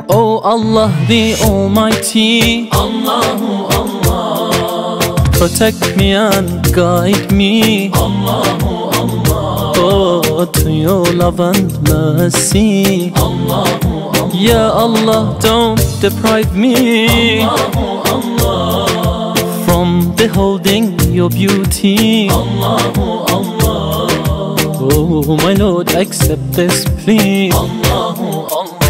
Oh Allah the Almighty, Allahu Allah, protect me and guide me, Allahu Allah, oh, to your love and mercy, Allahu Allah, Ya Allah, don't deprive me, Allahu Allah, from beholding your beauty. Allahu Allah, Oh my Lord, accept this plea. Allahu Allah.